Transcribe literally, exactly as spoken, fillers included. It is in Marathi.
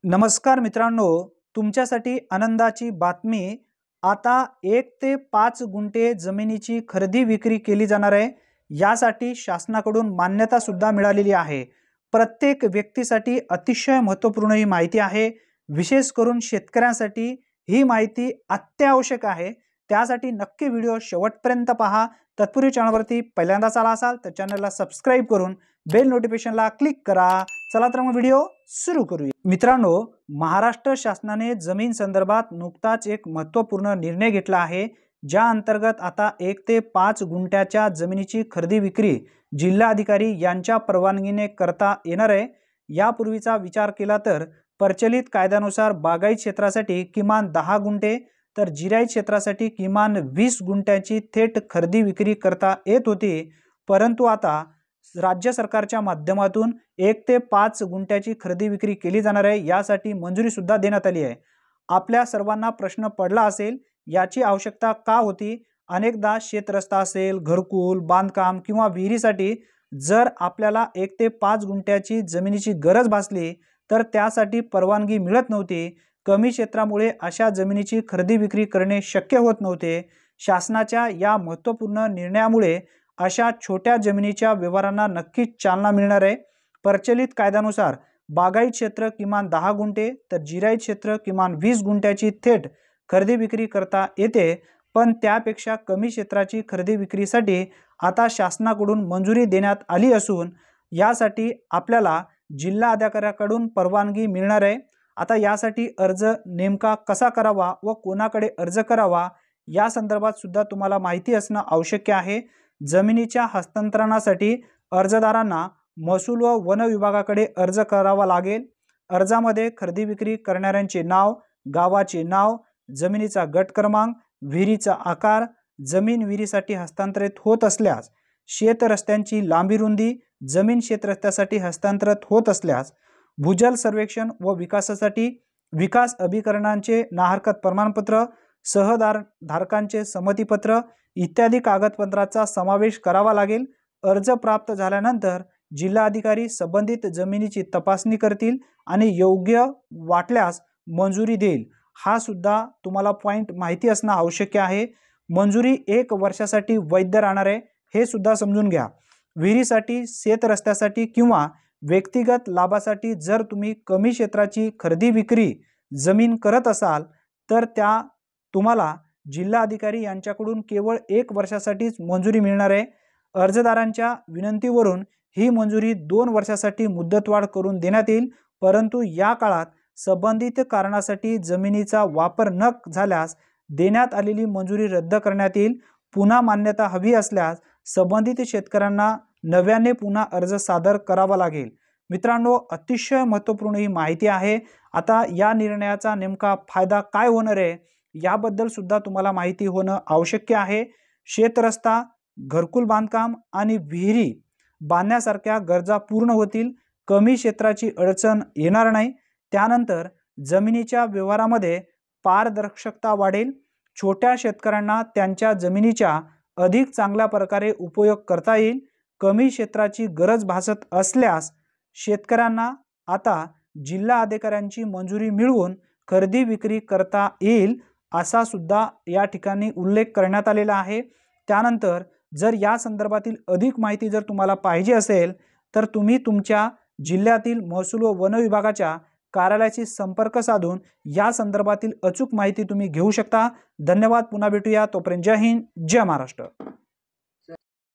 नमस्कार मित्रांनो, तुमच्यासाठी आनंदाची बातमी। आता एक ते पाच गुंठे जमिनीची खरेदी विक्री केली जाणार आहे। यासाठी शासनाकडून मान्यता सुद्धा मिळालेली आहे। प्रत्येक व्यक्तीसाठी अतिशय महत्त्वपूर्ण ही माहिती आहे। विशेष करून शेतकऱ्यांसाठी ही माहिती अत्यावश्यक आहे। त्यासाठी नक्की व्हिडिओ शेवटपर्यंत पहा। तत्पूर्वी चॅनलवरती पहिल्यांदाच आला असाल तर चॅनलला सबस्क्राइब करून बेल नोटिफिकेशनला क्लिक करा। चला तर मग व्हिडिओ सुरू करूया। मित्रांनो, महाराष्ट्र शासनाने जमीन संदर्भात नुकताच एक महत्त्वपूर्ण निर्णय घेतला आहे, ज्या अंतर्गत आता एक ते पाच गुंठ्याच्या जमिनीची खरेदी विक्री जिल्हाधिकारी यांच्या परवानगीने करता येणार आहे। यापूर्वीचा विचार केला तर प्रचलित कायद्यानुसार बागायत क्षेत्रासाठी किमान दहा गुंठे तर जिरायत क्षेत्रासाठी किमान वीस गुंठ्याची थेट खरेदी विक्री करता येत होती, परंतु आता राज्य सरकारच्या माध्यमातून एक ते पाच गुंठ्याची खरेदी विक्री केली जाणार आहे। यासाठी मंजुरी सुद्धा देण्यात आली आहे। आपल्या सर्वांना प्रश्न पडला असेल, याची आवश्यकता का होती? अनेकदा शेतरस्ता असेल, घरकुल, बांधकाम किंवा विहिरीसाठी जर आपल्याला एक ते पाच गुंठ्याची जमिनीची गरज भासली तर त्यासाठी परवानगी मिळत नव्हती। कमी क्षेत्रामुळे अशा जमिनीची खरेदी विक्री करणे शक्य होत नव्हते। शासनाच्या या महत्त्वपूर्ण निर्णयामुळे अशा छोट्या जमिनीच्या व्यवहारांना नक्कीच चालना मिळणार आहे। प्रचलित कायद्यानुसार बागायत क्षेत्र किमान दहा गुंठे तर जिरायत क्षेत्र किमान वीस गुंठ्याची थेट खरेदी विक्री करता येते, पण त्यापेक्षा कमी क्षेत्राची खरेदी विक्रीसाठी आता शासनाकडून मंजुरी देण्यात आली असून यासाठी आपल्याला जिल्हा अधिकाऱ्याकडून परवानगी मिळणार आहे। आता यासाठी अर्ज नेमका कसा करावा व कोणाकडे अर्ज करावा या संदर्भात सुद्धा तुम्हाला माहिती असणं आवश्यक आहे। जमिनीच्या हस्तांतरणासाठी अर्जदारांना महसूल व वन विभागाकडे अर्ज करावा लागेल। अर्जामध्ये खरेदी विक्री करणाऱ्यांचे नाव, गावाचे नाव, जमिनीचा गट क्रमांक, विहिरीचा आकार, जमीन विहिरीसाठी हस्तांतरित होत असल्यास शेत रस्त्यांची लांबी रुंदी, जमीन शेत रस्त्यासाठी हस्तांतरित होत असल्यास भूजल सर्वेक्षण व विकासासाठी विकास अभिकरणांचे नाहरकत प्रमाणपत्र, सहदार धारकांचे संमतीपत्र इत्यादी कागदपत्रांचा समावेश करावा लागेल। अर्ज प्राप्त झाल्यानंतर जिल्हाधिकारी संबंधित जमिनीची तपासणी करतील आणि योग्य वाटल्यास मंजुरी देईल। हा सुद्धा तुम्हाला पॉइंट माहिती असणं आवश्यक आहे। मंजुरी एक वर्षासाठी वैध राहणार आहे, हे सुद्धा समजून घ्या। विहिरीसाठी, शेत रस्त्यासाठी किंवा व्यक्तिगत लाभासाठी जर तुम्ही कमी क्षेत्राची खरेदी विक्री जमीन करत असाल तर त्या तुम्हाला जिल्हाधिकारी यांच्याकडून केवळ एक वर्षासाठीच मंजुरी मिळणार आहे। अर्जदारांच्या विनंतीवरून ही मंजुरी दोन वर्षासाठी मुदतवाढ करून देण्यात येईल, परंतु या काळात संबंधित कारणासाठी जमिनीचा वापर न झाल्यास देण्यात आलेली मंजुरी रद्द करण्यात येईल। पुन्हा मान्यता हवी असल्यास संबंधित शेतकऱ्यांना नव्याने पुन्हा अर्ज सादर करावा लागेल। मित्रांनो, अतिशय महत्त्वपूर्ण ही माहिती आहे। आता या निर्णयाचा नेमका फायदा काय होणार आहे याबद्दल सुद्धा तुम्हाला माहिती होणं आवश्यक आहे। शेतरस्ता, घरकुल बांधकाम आणि विहिरी बांधण्यासारख्या गरजा पूर्ण होतील। कमी क्षेत्राची अडचण येणार नाही। त्यानंतर जमिनीच्या व्यवहारामध्ये पारदर्शकता वाढेल। छोट्या शेतकऱ्यांना त्यांच्या जमिनीचा अधिक चांगल्या प्रकारे उपयोग करता येईल। कमी क्षेत्राची गरज भासत असल्यास शेतकऱ्यांना आता जिल्हा अधिकाऱ्यांची मंजुरी मिळवून खरेदी विक्री करता येईल, असा सुद्धा या ठिकाणी उल्लेख करण्यात आलेला आहे। त्यानंतर जर या संदर्भातील अधिक माहिती जर तुम्हाला पाहिजे असेल तर तुम्ही तुमच्या जिल्ह्यातील महसूल व वन विभागाच्या कार्यालयाशी संपर्क साधून या संदर्भातील अचूक माहिती तुम्ही घेऊ शकता। धन्यवाद। पुन्हा भेटूया, तोपर्यंत जय हिंद, जय महाराष्ट्र।